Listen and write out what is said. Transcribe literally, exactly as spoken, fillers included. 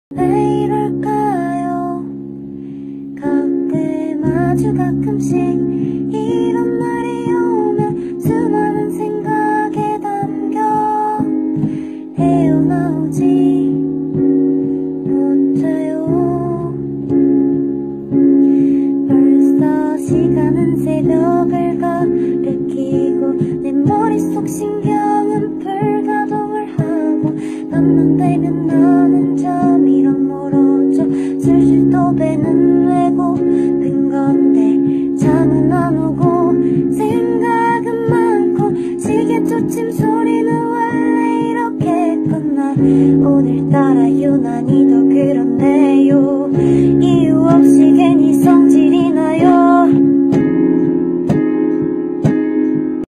왜 이럴까요? 가끔 아주 가끔씩 이런 날이 오면 수많은 생각에 담겨 헤어나오지 못해요. 벌써 시간은 새벽을 가리키고 내 머릿속 신경은 불가동을 하고 밤만 되면 나는 잠이로 멀어져 슬슬 또 배는 외고픈 건데 잠은 안 오고 생각은 많고 시계초침 소리는 원래 이렇겠구나. 오늘따라 유난히 더 그렇네요. 이유 없이 괜히 성질이 나요.